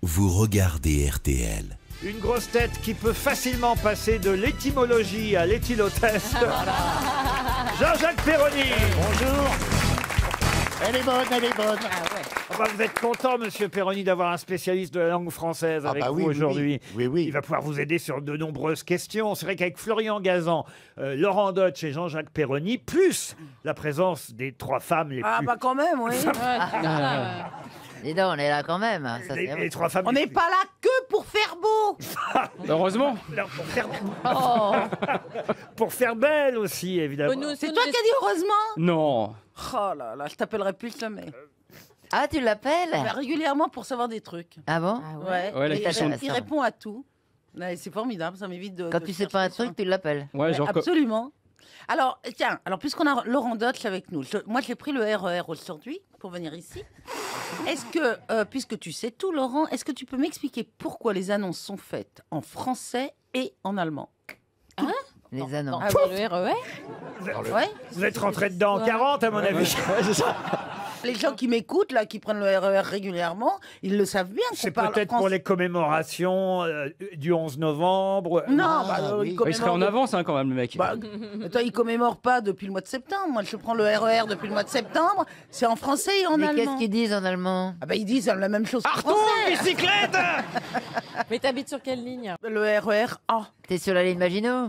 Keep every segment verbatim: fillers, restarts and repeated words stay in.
vous regardez R T L. Une grosse tête qui peut facilement passer de l'étymologie à l'éthylotest. Jean-Jacques Perroni. Bonjour. Elle est bonne, elle est bonne. Ah ouais. Enfin, vous êtes content, monsieur Perroni, d'avoir un spécialiste de la langue française Ah avec bah vous oui, oui, aujourd'hui. oui. Oui, oui. Il va pouvoir vous aider sur de nombreuses questions. C'est vrai qu'avec Florian Gazan, euh, Laurent Dodge et Jean-Jacques Perroni, plus la présence des trois femmes les Ah plus... bah quand même, oui. Dis donc, on est là quand même. Ça, les, c'est les trois femmes On les n'est plus- pas là que pour faire beau. Heureusement. Non, pour faire... Oh. pour faire belle aussi, évidemment. C'est toi qui as dit heureusement. Non. Oh là là, je t'appellerai plus jamais. Ah, tu l'appelles? Bah, régulièrement pour savoir des trucs. Ah bon? Ouais. Ouais, la Et question il, de- il répond à tout. Ouais, c'est formidable, ça m'évite de. Quand de tu sais chercher pas un sur truc, tu l'appelles. Ouais, Ouais, genre. co- absolument. Alors, tiens, alors puisqu'on a Laurent Dodge avec nous, je- moi j'ai pris le R E R aujourd'hui pour venir ici. Est-ce que, euh, puisque tu sais tout, Laurent, est-ce que tu peux m'expliquer pourquoi les annonces sont faites en français et en allemand? Les annonces. Ah, Le R E R ouais. Vous êtes rentré dedans en quarante, à mon avis. Les gens qui m'écoutent, là, qui prennent le R E R régulièrement, ils le savent bien. qu'on C'est parle peut-être pour français. les commémorations euh, du onze novembre. Non, Ah, bah, euh, oui. ils Ouais, il serait en commémorent- avance hein, quand même, le mec. Bah, attends, ils commémorent pas depuis le mois de septembre. Moi, je prends le R E R depuis le mois de septembre. C'est en français et en Mais allemand. qu'est-ce qu'ils disent en allemand? Ah bah, ils disent la même chose. qu'en Arton, français. bicyclette. Mais t'habites sur quelle ligne? Le R E R A. T'es sur la ligne Maginot?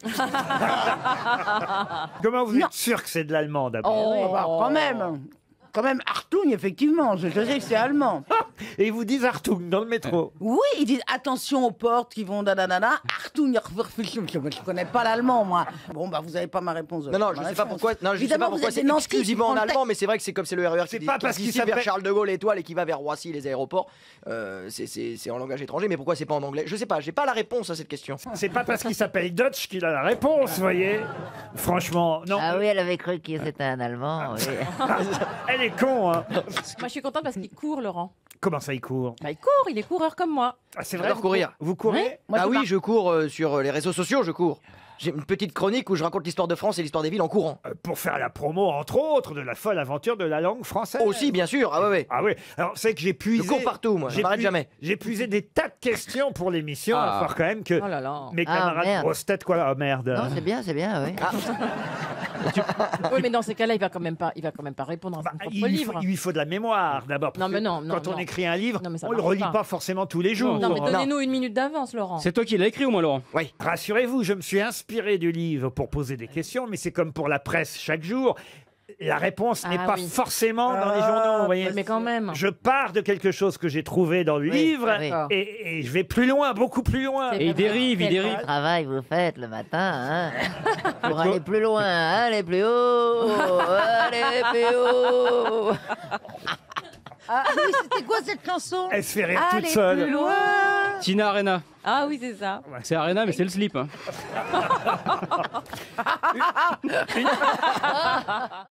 Comment vous Non. êtes sûr que c'est de l'allemand d'abord Oh, bah, quand même. Quand même, Hartung, effectivement. Je, je sais que c'est allemand. Et ils vous disent Artung dans le métro. Oui, ils disent attention aux portes qui vont da-da-da-da. Hartung, je connais pas l'allemand, moi. Bon, bah, vous avez pas ma réponse. Non, non, je Ma ne sais pas réponse. pourquoi, non, je sais Évidemment, pas vous pourquoi êtes c'est des nantis qui exclusivement en prennent le allemand, mais c'est vrai que c'est comme c'est le R E R C'est qui, pas qui- parce qui qu'il ici vers s'appelle- Charles de Gaulle étoile et qui va vers Roissy les aéroports. Euh, c'est- c'est c'est en langage étranger, mais pourquoi c'est pas en anglais? Je sais pas, j'ai pas la réponse à cette question. C'est pas parce qu'il s'appelle Dutch qu'il a la réponse, vous voyez. Franchement, non. Ah oui, elle avait cru que c'était un Allemand. Oui. Elle est con, hein. Moi, je suis contente parce qu'il court, Laurent. Comment ça, il court? Bah, il court, il est coureur comme moi. Ah, c'est vrai. J'adore vous courir. cour- Vous courez? Moi, ah je oui, marche. je cours euh, sur les réseaux sociaux, je cours. J'ai une petite chronique où je raconte l'histoire de France et l'histoire des villes en courant. Euh, Pour faire la promo, entre autres, de la folle aventure de la langue française. Aussi, bien sûr, ah ouais, ouais. Ah oui. Alors, c'est que j'ai puisé. Je cours partout, moi, je j'ai m'arrête pu- jamais. J'ai puisé des tas de questions pour l'émission. Ah. Il va falloir quand même que Oh là là. mes Ah, camarades merde. grosses têtes, quoi, ah, merde. Non, c'est bien, c'est bien, oui. Oui, mais dans ces cas-là, il va quand même pas, il va quand même pas répondre à Bah, son propre il, lui livre. faut, il lui faut de la mémoire d'abord. parce Non, mais que non, non, Quand on non. écrit un livre, Non, mais ça on le marche relit pas. pas forcément tous les jours. Non, mais Non. donnez-nous une minute d'avance, Laurent. C'est toi qui l'as écrit ou moi, Laurent? Oui. Rassurez-vous, je me suis inspiré du livre pour poser des questions, mais c'est comme pour la presse chaque jour. La réponse n'est Ah pas oui. forcément dans les journaux. Vous voyez. Mais quand même. Je pars de quelque chose que j'ai trouvé dans le Oui, livre oui. et, et je vais plus loin, beaucoup plus loin. C'est Et il dérive, il Quel dérive. Le travail vous faites le matin, hein, pour aller plus loin, aller plus haut, aller plus haut. Ah oui, c'était quoi cette chanson? Elle se fait rire toute Allez seule. plus loin. Tina Arena. Ah oui, c'est ça. C'est Arena, mais c'est le slip. Hein.